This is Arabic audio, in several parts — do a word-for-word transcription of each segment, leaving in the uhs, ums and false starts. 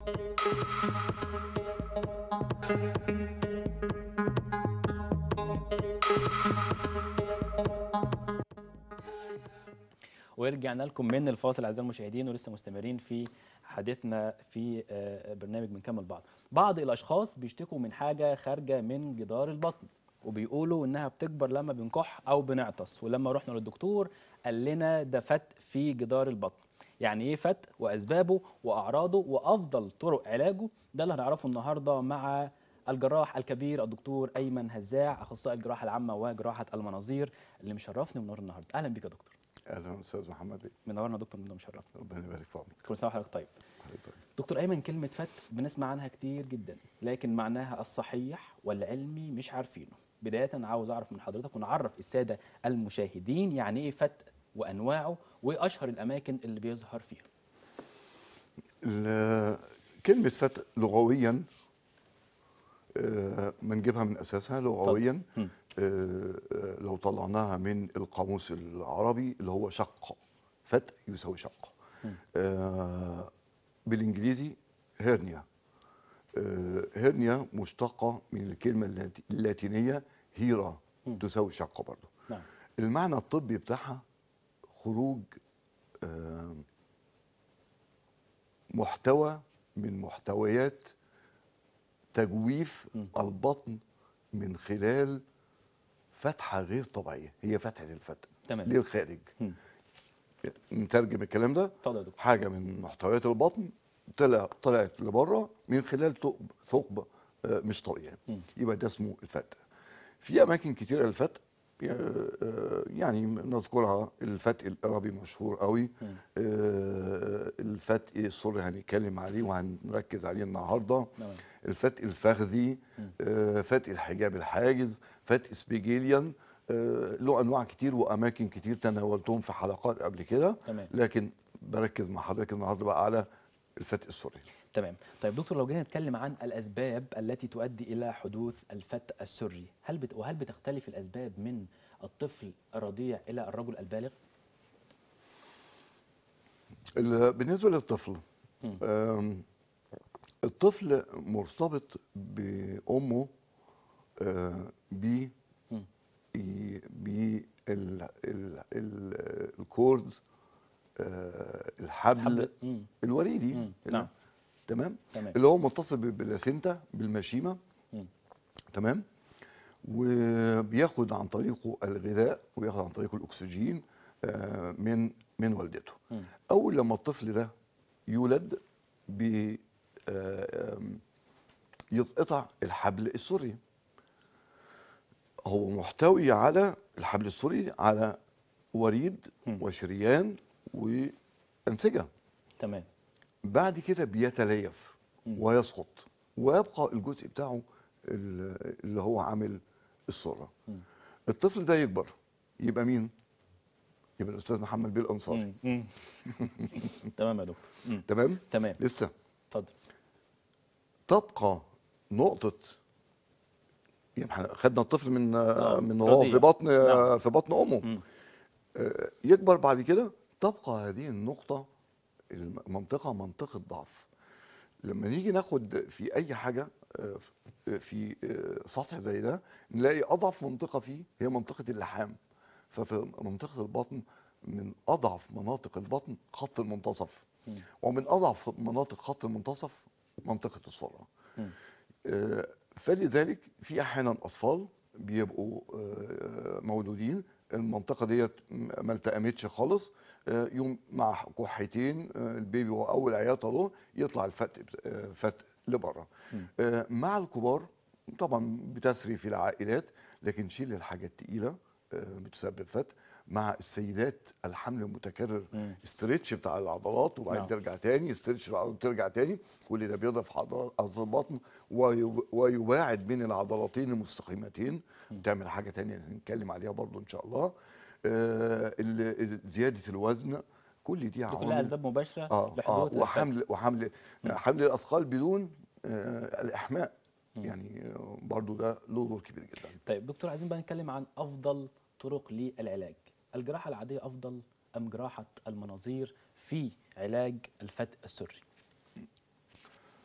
ورجعنا لكم من الفاصل اعزائي المشاهدين، ولسه مستمرين في حديثنا في برنامج بنكمل بعض. بعض الاشخاص بيشتكوا من حاجه خارجه من جدار البطن، وبيقولوا انها بتكبر لما بنكح او بنعطس، ولما رحنا للدكتور قال لنا ده فت في جدار البطن. يعني ايه فت واسبابه واعراضه وافضل طرق علاجه؟ ده اللي هنعرفه النهارده مع الجراح الكبير الدكتور ايمن هزاع، اخصائي الجراحه العامه وجراحه المناظير، اللي مشرفني ومنور النهارده. اهلا بيك يا دكتور. اهلا استاذ محمد بيه. منورنا يا دكتور، منورنا مشرفنا. ربنا يبارك في عمرك. كل سنه وحضرتك طيب. دكتور ايمن، كلمه فت بنسمع عنها كتير جدا، لكن معناها الصحيح والعلمي مش عارفينه. بدايه عاوز اعرف من حضرتك ونعرف الساده المشاهدين يعني ايه فت وانواعه وايه اشهر الاماكن اللي بيظهر فيها. كلمه فت لغويا بنجيبها من اساسها لغويا. لو طلعناها من القاموس العربي اللي هو شق، فت يساوي شق. آه بالانجليزي هيرنيا. آه هيرنيا مشتقه من الكلمه اللاتينيه هيرا، تساوي شق برضه. نعم. المعنى الطبي بتاعها خروج آه محتوى من محتويات تجويف م. البطن من خلال فتحه غير طبيعيه، هي فتحه الفتح للخارج. م. نترجم الكلام ده. اتفضل. حاجه من محتويات البطن طلع طلعت لبره من خلال ثقب ثقب مش طبيعي، يبقى ده اسمه الفتح. في اماكن كتيره للفتح، يعني نذكرها الفتق القربي مشهور قوي، الفتق السوري هنتكلم عليه وهنركز عليه النهارده، الفتق الفخذي، فتق الحجاب الحاجز، فتق سبيجيليان، له انواع كتير واماكن كتير تناولتهم في حلقات قبل كده، لكن بركز مع حضرتك النهارده بقى على الفتق السوري. تمام. طيب دكتور، لو جينا نتكلم عن الاسباب التي تؤدي الى حدوث الفتق السري، هل بت... وهل بتختلف الاسباب من الطفل الرضيع الى الرجل البالغ؟ بالنسبه للطفل، الطفل مرتبط بامه ب بالكورد، الحبل الوريدي. مم. نعم. تمام؟ تمام، اللي هو متصل بالبلاسينتا بالمشيمه. مم. تمام، وبياخد عن طريقه الغذاء وبياخد عن طريقه الاكسجين من من والدته. مم. اول لما الطفل ده يولد بي يتقطع الحبل السري. هو محتوي على الحبل السري على وريد م. وشريان وانسجه. تمام. بعد كده بيتليف م. ويسقط ويبقى الجزء بتاعه اللي هو عامل السره. م. الطفل ده يكبر يبقى مين؟ يبقى الاستاذ محمد بيه الانصاري. تمام يا دكتور. تمام؟ تمام. لسه. اتفضل. تبقى نقطه، يعني احنا خدنا الطفل من من هو في بطن نعم. في بطن امه. م. يكبر بعد كده تبقى هذه النقطه المنطقه منطقه ضعف. لما نيجي ناخد في اي حاجه في سطح زي ده نلاقي اضعف منطقه فيه هي منطقه اللحام. ففي منطقه البطن من اضعف مناطق البطن خط المنتصف، م. ومن اضعف مناطق خط المنتصف منطقه السره. فلذلك في احيانا اطفال بيبقوا مولودين المنطقه ديت ما التئمتش خالص، يوم مع كحتين البيبي هو اول عياطه له يطلع الفتق فتق لبره. مع الكبار طبعا بتسري في العائلات، لكن شيل الحاجه الثقيله بتسبب فتق. مع السيدات الحمل المتكرر استرتش بتاع العضلات وبعدين ترجع تاني، استرتش ترجع تاني، كل ده بيضعف عضلات البطن ويباعد بين العضلتين المستقيمتين، تعمل حاجه تانيه هنتكلم عليها برضو ان شاء الله. آه زياده الوزن، كل دي عوامل كلها اسباب مباشره آه لحدوث آه وحمل وحمل حمل الاثقال بدون آه الاحماء، يعني برضو ده له دور كبير جدا. طيب دكتور، عايزين بقى نتكلم عن افضل طرق للعلاج. الجراحه العاديه افضل ام جراحه المناظير في علاج الفتق السري؟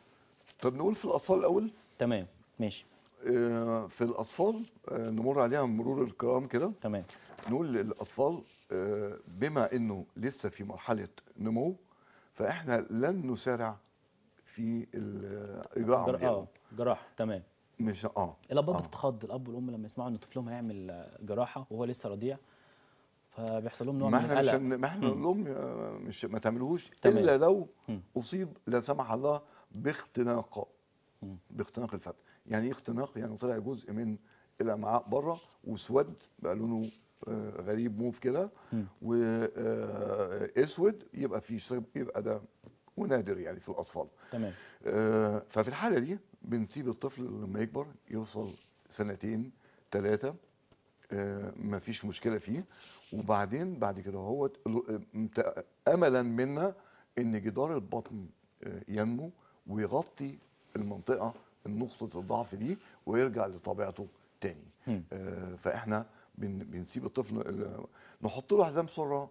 طب نقول في الاطفال الاول. تمام ماشي. آه، في الاطفال آه، نمر عليها مرور الكرام كده. تمام. نقول للاطفال آه، بما انه لسه في مرحله نمو، فاحنا لن نسارع في ال- اجراء جر... عملياتهم. اه جراحه. تمام. مش اه الاباء اه بتتخض، الاب والام لما يسمعوا ان طفلهم هيعمل آه، جراحه وهو لسه رضيع، فبيحصل لهم نوع ما من احنا مش القلق. هن... ما احنا مم. نقول لهم آه، مش ما تعملوش تمام. الا لو مم. اصيب لا سمح الله باختناق، مم. باختناق الفتح. يعني ايه اختناق؟ يعني طلع جزء من الامعاء بره واسود بقى لونه آه، غريب موف كده مم. واسود، يبقى في شرب، يبقى ده ونادر يعني في الاطفال. تمام. آه، ففي الحاله دي بنسيب الطفل لما يكبر يوصل سنتين ثلاثه، ما فيش مشكله فيه. وبعدين بعد كده هو املا منا ان جدار البطن آه، ينمو ويغطي المنطقه نقطه الضعف دي ويرجع لطبيعته تاني. مم. آه، فاحنا بن- بنسيب الطفل ال- نحط له حزام سره.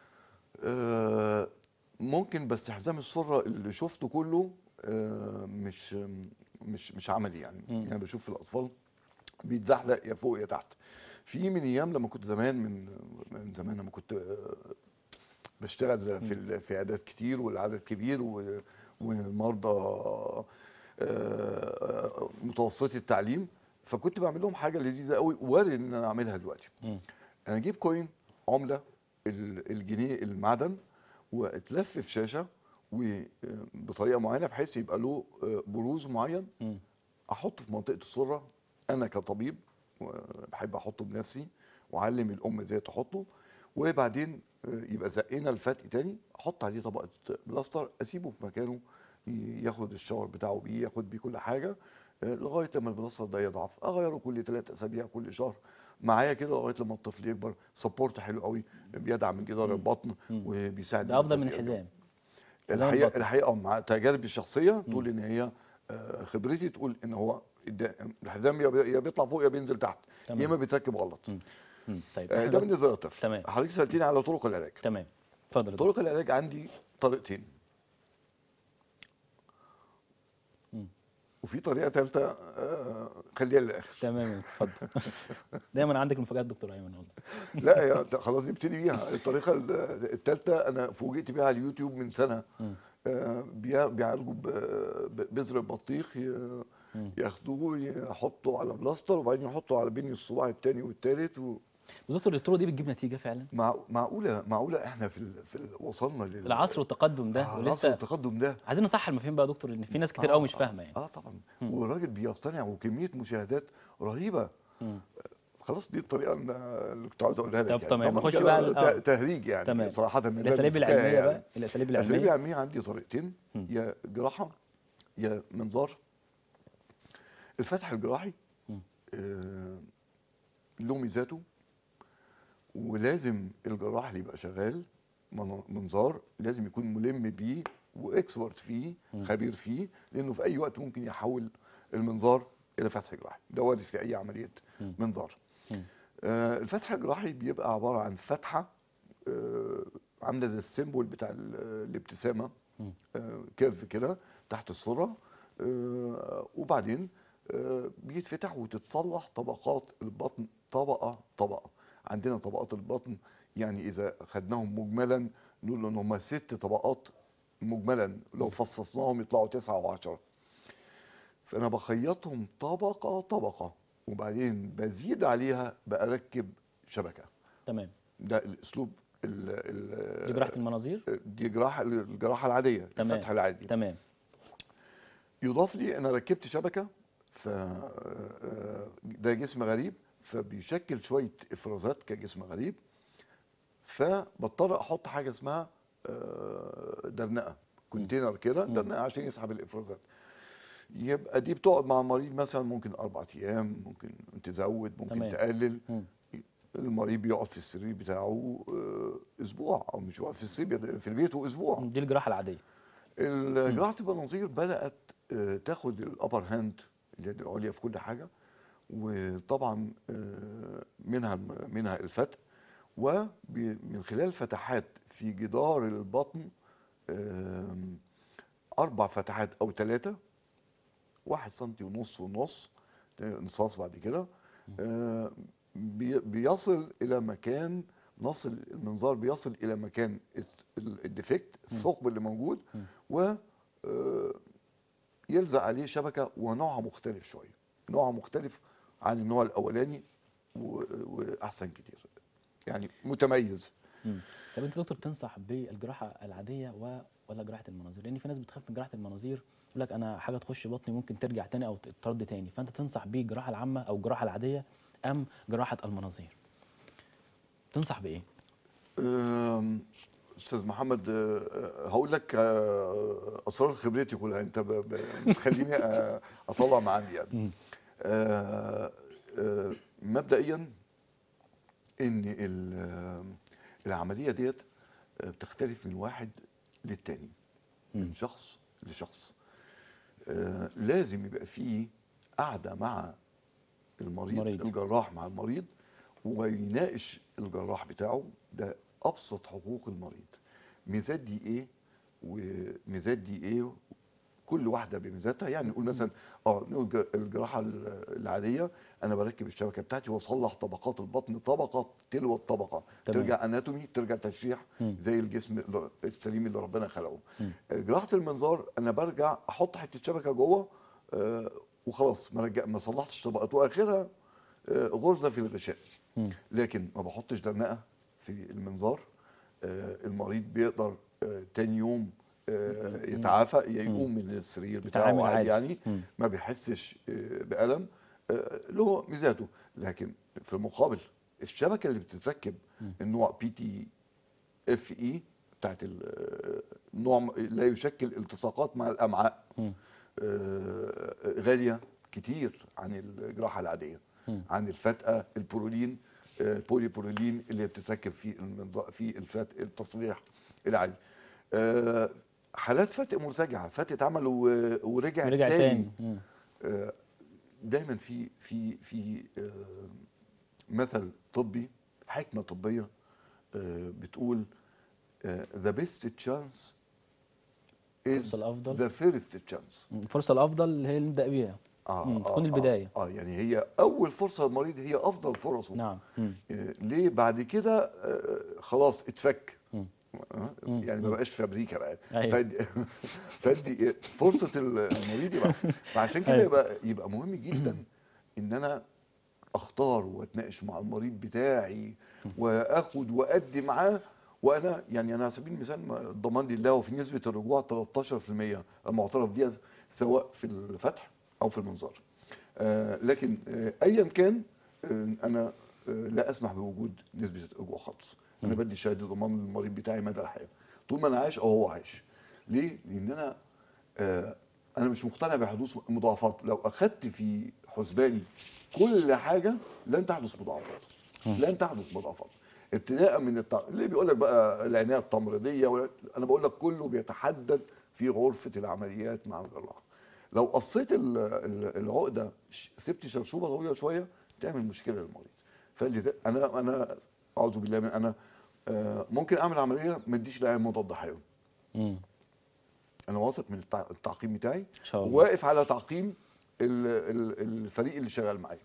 آه، ممكن، بس حزام السره اللي شفته كله آه، مش مش مش عملي يعني. مم. يعني بشوف في الاطفال بيتزحلق يا فوق يا تحت. في من ايام لما كنت زمان، من من زمان لما كنت آه، بشتغل في ال- في عيادات كتير والعدد كبير و- والمرضى آه، آه، متوسطي التعليم، فكنت بعمل لهم حاجه لذيذه قوي وارد ان انا اعملها دلوقتي. مم. انا اجيب كوين عمله ال- الجنيه المعدن واتلف في شاشه وبطريقه معينه بحيث يبقى له آه، بروز معين، مم. احطه في منطقه السره. انا كطبيب بحب احطه بنفسي واعلم الام ازاي تحطه. وبعدين آه، يبقى زقنا الفتق تاني، احط عليه طبقه بلاستر، اسيبه في مكانه ياخد الشاور بتاعه بيه، ياخد بيه كل حاجه آه، لغايه لما البلاستر ده يضعف. اغيره كل ثلاث اسابيع كل شهر معايا كده لغايه لما الطفل يكبر. سبورت حلو قوي، بيدعم من جدار البطن مم. وبيساعد ده افضل إن من الفتق يرجع. الحزام. حزام الحقيقه البطن. الحقيقه مع تجاربي الشخصيه مم. تقول ان هي آه، خبرتي تقول ان هو الد- الحزام يا بي- يا بيطلع فوق يا بينزل تحت، تمام. يا اما بيتركب غلط. مم. مم. طيب آه، احنا ده دلوقتي. بالنسبه للطفل. تمام. حضرتك سالتيني على طرق العلاج. تمام. اتفضل يا دكتور. طرق العلاج عندي طريقتين، مم. وفي طريقه ثالثه خليها للاخر. تمام اتفضل. دايما عندك مفاجآت دكتور ايمن والله. لا يا ت- خلاص نبتدي بيها. الطريقه الثالثه انا فوجئت بيها على اليوتيوب من سنه. مم. آه، بيع- بيعالجوا ب- ب- بذر البطيخ، ي- مم. ياخدوه يحطوا على بلاستر وبعدين يحطوا على بين الصباع الثاني والثالث. دكتور الطرق دي بتجيب نتيجه فعلا؟ مع معقوله معقوله احنا في ال... في ال... وصلنا لل العصر والتقدم ده آه، العصر ولسه والتقدم ده. عايزين نصحح المفاهيم بقى يا دكتور، ان في ناس كتير قوي مش آه، فاهمه يعني. اه طبعا. والراجل بيقتنع وكميه مشاهدات رهيبه. مم. خلاص دي الطريقه اللي اللي كنت عاوز اقولها لك. طب يعني تمام، طبعاً نخش كده بقى ال- آه. ت- تهريج يعني تمام. صراحه من باب الاساليب الفكاهة العلميه يعني. بقى، الاساليب الاساليب العلميه. العلميه عندي طريقتين، مم. يا جراحه يا منظار. الفتح الجراحي مم. آه له ميزاته، ولازم الجراح اللي يبقى شغال من- منظار لازم يكون ملم بيه واكسبرت فيه، خبير فيه، لانه في اي وقت ممكن يحول المنظار الى فتح جراحي. ده وارد في اي عمليه مم. منظار. مم. آه الفتح الجراحي بيبقى عباره عن فتحه آه عامله زي السيمبول بتاع ال- الابتسامه، مم. آه كيرف كده تحت السره. آه وبعدين آه بيتفتح وتتصلح طبقات البطن طبقه طبقه. عندنا طبقات البطن يعني اذا خدناهم مجملا نقول ان هم ست طبقات مجملا، لو فصصناهم يطلعوا تسعه وعشره. فانا بخيطهم طبقه طبقه وبعدين بزيد عليها بركب شبكه. تمام. ده الاسلوب ال- دي ال- جراحه المناظير. دي جراحه الجراحه العاديه، تمام. الفتح العادي. تمام. يضاف لي انا ركبت شبكه، ف ده جسم غريب فبيشكل شويه افرازات كجسم غريب، فبضطر احط حاجه اسمها آه، درنقه، كونتينر كده درنقه عشان يسحب الافرازات. يبقى دي بتقعد مع المريض مثلا ممكن اربع ايام، ممكن تزود ممكن تمام. تقلل. مم. المريض بيقعد في السرير بتاعه آه، اسبوع، او مش بيقعد في السرير في البيت اسبوع. دي الجراحه العاديه. جراحه المناظير بدات آه، تاخد الابر هاند اللي هي العليا في كل حاجه، وطبعا آه، منها منها الفتح، ومن خلال فتحات في جدار البطن آم، اربع فتحات او ثلاثه واحد سنتي ونص ونص نصاص بعد كده، آه، بي- بيصل الى مكان، نصل المنظار بيصل الى مكان الت- ال- الديفكت الثقب اللي موجود، و آه، يلزق عليه شبكه ونوعها مختلف شويه، نوعها مختلف عن النوع الاولاني و- واحسن كتير، يعني متميز. مم. طب انت دكتور تنصح بالجراحه العاديه و... ولا جراحه المناظير؟ لان في ناس بتخاف من جراحه المناظير، يقول لك انا حاجه تخش بطني ممكن ترجع تاني او ترد تاني، فانت تنصح بالجراحه العامه او الجراحه العاديه ام جراحه المناظير؟ تنصح بايه؟ أم، استاذ محمد، أه، أه، هقول لك أه، اسرار خبرتي كلها، انت ب- ب- بتخليني أه، اطلع ما عندي يعني. مم. أه، أه، مبدئيا ان ال- العمليه ديت بتختلف من واحد للتاني، من مم. شخص لشخص. أه، لازم يبقى فيه قعده مع المريض، مريض. الجراح مع المريض، ويناقش الجراح بتاعه. ده ابسط حقوق المريض، ميزات دي ايه وميزات دي ايه، كل واحده بميزاتها. يعني نقول مثلا اه نقول ج- الجراحه ال- العاديه، انا بركب الشبكه بتاعتي واصلح طبقات البطن طبقه تلو الطبقه، تمام. ترجع اناتومي، ترجع تشريح مم. زي الجسم ال- السليم اللي ربنا خلقه. مم. جراحه المنظار انا برجع احط حته شبكه جوه، آه، وخلاص ما رجع ما صلحتش طبقات، واخرها آه، غرزه في الغشاء. مم. لكن ما بحطش درنقه في المنظار. آه، المريض بيقدر آه، تاني يوم آه، يتعافى، يقوم من السرير بتاعه يتعامل عادي عادي. يعني، مم. ما بيحسش آه، بألم. آه، له ميزاته. لكن في المقابل الشبكه اللي بتتركب النوع بي تي اف اي بتاعت ال- آه، نوع لا يشكل التصاقات مع الامعاء، مم. آه، غاليه كتير عن الجراحه العاديه، مم. عن الفتقه البرولين، آه، البولي برولين اللي بتتركب في المنظ- في الفت التصليح العادي. آه، حالات فتق مرتجعه، فتق اتعمل و- ورجع ورجع تاني. تاني. مم. آه، دايما في في في آه، مثل طبي، حكمه طبيه آه، بتقول آه، the best chance is الفرصه الافضل. the first chance. مم. الفرصه الافضل اللي هي اللي نبدا بيها. اه مم. اه تكون اه البدايه. اه يعني هي اول فرصه للمريض هي افضل فرصه. نعم. مم. آه، ليه بعد كده آه، خلاص اتفك. مم. آه، مم. يعني ما مم. بقاش فابريكا بقى. أيوة. فدي فدي فرصه المريض يبقى أحسن. فعشان كده أيوة. يبقى يبقى مهم جدا ان انا اختار واتناقش مع المريض بتاعي واخد وادي معاه. وانا يعني انا على سبيل المثال ما- ضمان لله، وفي نسبه الرجوع تلتاشر في المية المعترف بيها، سواء في الفتح او في المنظار. آه لكن آه ايا كان، آه انا آه لا اسمح بوجود نسبه الرجوع خالص. انا بدي شهاده ضمان للمريض بتاعي مدى الحياه، طول ما انا عايش او هو عايش. ليه؟ لان انا آه انا مش مقتنع بحدوث مضاعفات. لو اخدت في حسباني كل حاجه لن تحدث مضاعفات، لن تحدث مضاعفات. ابتداء من التع... اللي بيقول لك بقى العنايه التمريضيه ولا... انا بقول لك كله بيتحدد في غرفه العمليات مع الجراح. لو قصيت ال- ال- العقده، ش- سبت شرشوبه طويله شويه، تعمل مشكله للمريض. فلذا انا انا اعوذ بالله من انا آه ممكن اعمل عمليه ما اديش العيان مضاد حيوي. مم. انا واثق من التع- التعقيم بتاعي، ان شاء الله. وواقف على تعقيم ال- ال- الفريق اللي شغال معايا.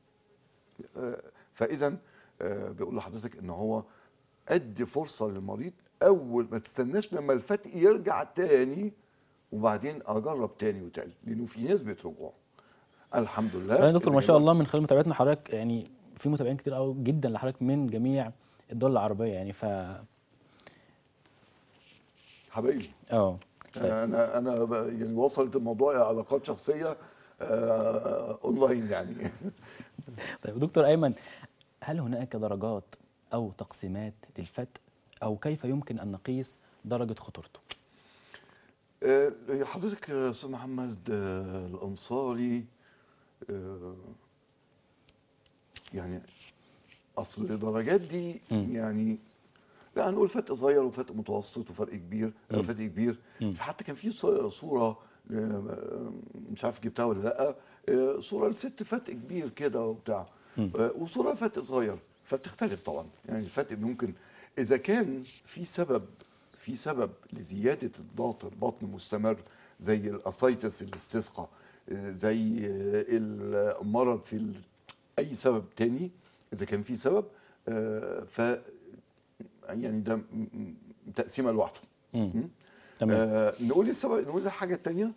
آه، فاذا آه، بيقول لحضرتك ان هو ادي فرصه للمريض، اول ما تستناش لما الفتق يرجع تاني وبعدين اجرب تاني وتالت، لانه في نسبه رجوع. الحمد لله. فعلا يا دكتور إذا ما شاء جربت- الله من خلال متابعتنا حضرتك يعني في متابعين كتير قوي جدا لحضرتك من جميع الدول العربيه يعني ف حبايبي، اه طيب. انا انا ب- يعني وصلت الموضوع علاقات شخصيه آه، اونلاين يعني. طيب دكتور ايمن، هل هناك درجات او تقسيمات للفتق او كيف يمكن ان نقيس درجه خطورته؟ آه، حضرتك يا استاذ محمد آه، الانصاري، آه، يعني اصل الدرجات دي مم. يعني لا هنقول فرق صغير وفرق متوسط وفرق كبير، مم. فرق كبير. مم. فحتى كان في ص- صوره آه، مش عارف جبتها ولا لا، آه، صوره لست فرق كبير كده وبتاع، مم. آه، وصوره فرق صغير. فبتختلف طبعا، يعني الفرق ممكن اذا كان في سبب في سبب لزياده الضغط البطن مستمر زي الاسايتس الاستسقاء، زي المرض في ال- اي سبب تاني اذا كان في سبب، آه، ف يعني ده م- م- تقسيمه لوحده. مم. م? تمام. آه، نقول السبب، نقول الحاجه الثانيه.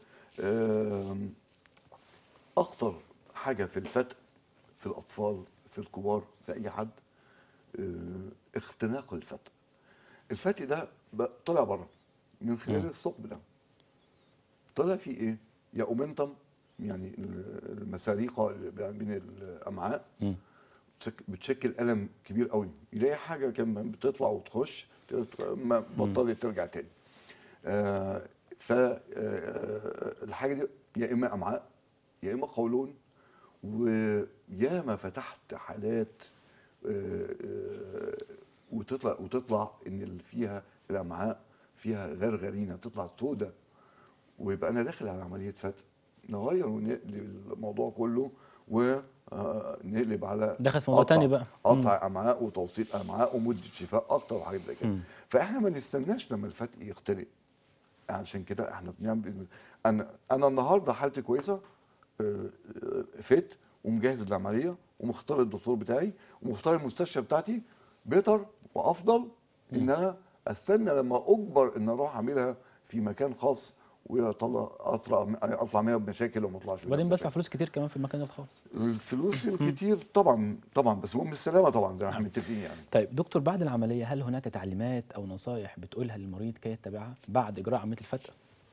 اخطر حاجه في الفتق في الاطفال في الكبار في اي حد، آه، اختناق الفتق. الفتق ده بقى طلع بره من خلال مم. الثقب ده. طلع فيه ايه؟ يا اومنتم، يعني المساريقه اللي بين الامعاء، مم. بتشك- بتشكل الم كبير قوي. يلاقي حاجه كان بتطلع وتخش ما مم. بطلت ترجع تاني. آه فالحاجه دي يا اما امعاء يا اما قولون. ويا ما فتحت حالات، آه، آه، وتطلع وتطلع ان اللي فيها الامعاء فيها غرغرينه تطلع سودة، ويبقى انا داخل على عمليه فتح. نغير ونقلب الموضوع كله ونقلب على دخل في موضوع تاني قطع بقى. مم. قطع امعاء وتوصيل امعاء ومده شفاء اكتر وحاجات زي كده. مم. فاحنا ما نستناش لما الفتق يخترق. عشان كده احنا بنعمل، انا انا النهارده حالتي كويسه، آه، آه، فت ومجهز للعمليه ومختار الدكتور بتاعي ومختار المستشفى بتاعتي بيتر وافضل ان انا استنى لما اجبر ان اروح اعملها في مكان خاص ويطلع اطلع اطلع منها بمشاكل وما اطلعش منها وبعدين بدفع بمشاكل. فلوس كتير كمان في المكان الخاص. الفلوس الكتير طبعا طبعا، بس المهم السلامه طبعا زي ما احنا متفقين يعني. طيب دكتور، بعد العملية هل هناك تعليمات أو نصائح بتقولها للمريض كي يتبعها بعد إجراء عملية الفتق؟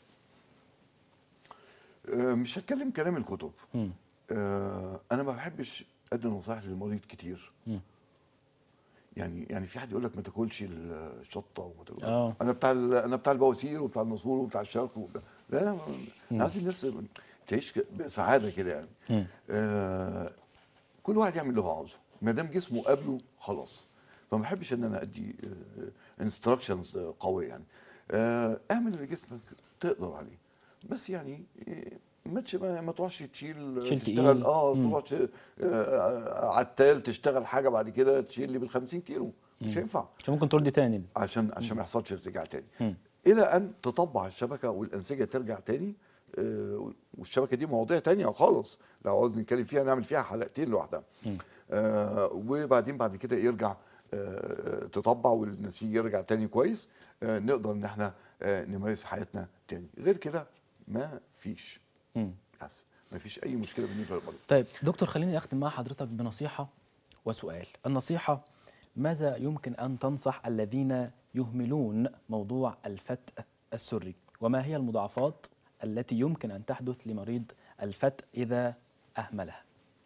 آه، مش هتكلم كلام الكتب. مم. آه، انا ما بحبش ادي نصائح للمريض كتير. مم. يعني يعني في حد يقول لك ما تاكلش الشطه وما تاكلش. اه. انا بتاع ال- انا بتاع البواسير وبتاع النسور وبتاع الشرق وبتاع. لا لا، انا عايز الناس تعيش ك- بسعاده كده يعني. مم. آه كل واحد يعمل اللي هو عاوزه ما دام جسمه قابله خلاص. فما بحبش ان انا ادي انستراكشنز قويه يعني. آه اعمل اللي جسمك تقدر عليه، بس يعني آه، ما تش- ما ما تروحش تشيل شيل تشتغل تقيل. اه مم. تروح تش- آه، عتال تشتغل حاجه بعد كده تشيل لي بال خمسين كيلو. مش مم. هينفع. عشان ممكن ترد تاني. عشان عشان ما يحصلش ارتجاع تاني. مم. الى ان تطبع الشبكه والانسجه ترجع تاني. آه، والشبكه دي مواضيع تانية خالص، لو عاوز نتكلم فيها نعمل فيها حلقتين لوحدها. مم. آه، وبعدين بعد كده يرجع آه، تطبع والنسيج يرجع تاني كويس. آه، نقدر ان احنا آه، نمارس حياتنا تاني. غير كده ما فيش. مم. بس ما فيش اي مشكله بالنسبه للمريض. طيب دكتور، خليني أختم مع حضرتك بنصيحة وسؤال. النصيحة: ماذا يمكن أن تنصح الذين يهملون موضوع الفتق السري؟ وما هي المضاعفات التي يمكن أن تحدث لمريض الفتق إذا أهملها؟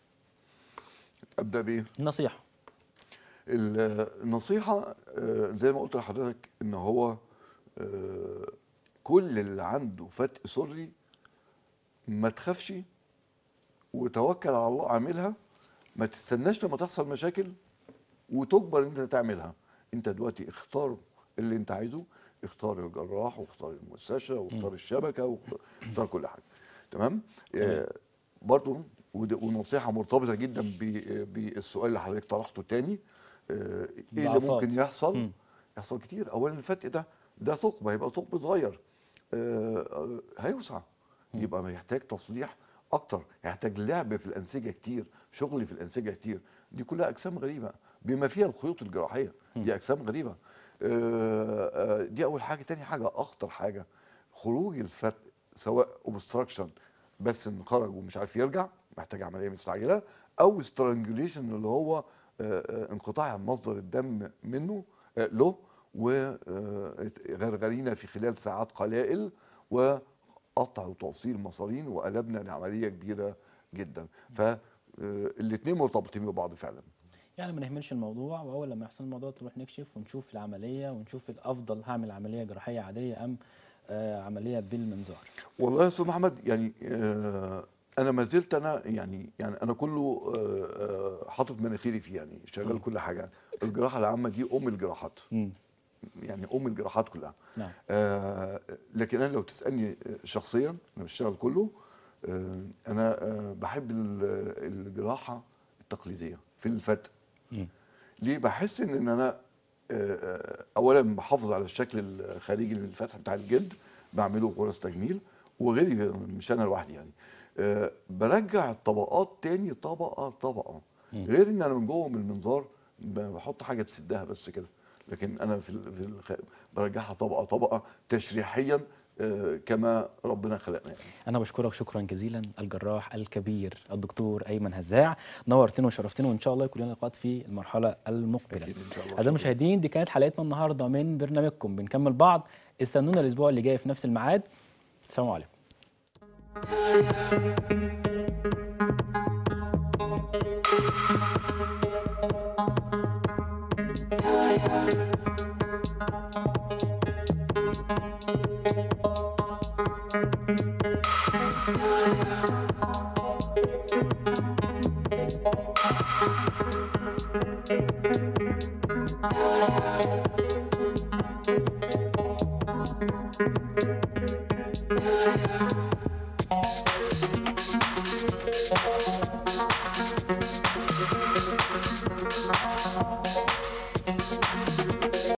ابدا بايه؟ النصيحة. ال- النصيحة آه، زي ما قلت لحضرتك ان هو آه، كل اللي عنده فتق سري ما تخافش وتوكل على الله اعملها. ما تستناش لما تحصل مشاكل وتجبر ان انت تعملها. انت دلوقتي اختار اللي انت عايزه، اختار الجراح واختار المستشفى واختار الشبكة واختار كل حاجة. تمام. آه، برضو ود- ونصيحة مرتبطة جدا ب- بالسؤال اللي حضرتك طرحته تاني. آه، ايه اللي ضعفات. ممكن يحصل؟ مم. يحصل كتير. اولا الفتق ده ده ثقب، هيبقى ثقب صغير، آه، آه، هيوسع، يبقى يحتاج تصليح اكتر، يحتاج لعب في الانسجه كتير، شغل في الانسجه كتير. دي كلها اجسام غريبه بما فيها الخيوط الجراحيه. دي اجسام غريبه. آه، آه، دي اول حاجه. تاني حاجه اخطر حاجه، خروج الفتق سواء اوبستراكشن بس ان خرج ومش عارف يرجع محتاج عمليه مستعجله، او سترانجوليشن اللي هو آه، آه، انقطاع مصدر الدم منه آه، له وغرغرينا في خلال ساعات قلائل وقطع وتوصيل مصارين وقلبنا لعمليه كبيره جدا. فالاثنين مرتبطين ببعض فعلا. يعني ما نهملش الموضوع، واول لما يحصل الموضوع تروح نكشف ونشوف العمليه ونشوف الافضل، هعمل عمليه جراحيه عاديه ام آه عمليه بالمنظار. والله يا استاذ محمد يعني آه انا ما زلت انا يعني يعني انا كله آه آه حاطط مناخيري فيه يعني شغال مم. كل حاجه. الجراحه العامه دي ام الجراحات، مم. يعني ام الجراحات كلها. نعم. آه لكن انا لو تسالني شخصيا انا بشتغل كله، آه انا آه بحب ال- الجراحه التقليديه في الفتق. مم. ليه؟ بحس ان إن انا آه، آه، اولا بحافظ على الشكل الخارجي للفتح بتاع الجلد، بعمله غرز تجميل وغيري مش انا لوحدي يعني. آه، برجع الطبقات تاني طبقه طبقه، غير ان انا من جوه من المنظار ب- بحط حاجه تسدها بس كده، لكن انا في ال- في الخ... برجعها طبقه طبقه تشريحيا آه، كما ربنا خلقنا يعني. انا بشكرك شكرا جزيلا الجراح الكبير الدكتور ايمن هزاع، نورتنا وشرفتنا، وان شاء الله يكون لنا لقاءات في المرحله المقبله. أكيد إن شاء الله. اعزائي شكراً. المشاهدين، دي كانت حلقتنا النهارده من برنامجكم بنكمل بعض. استنونا الاسبوع اللي جاي في نفس الميعاد. السلام عليكم.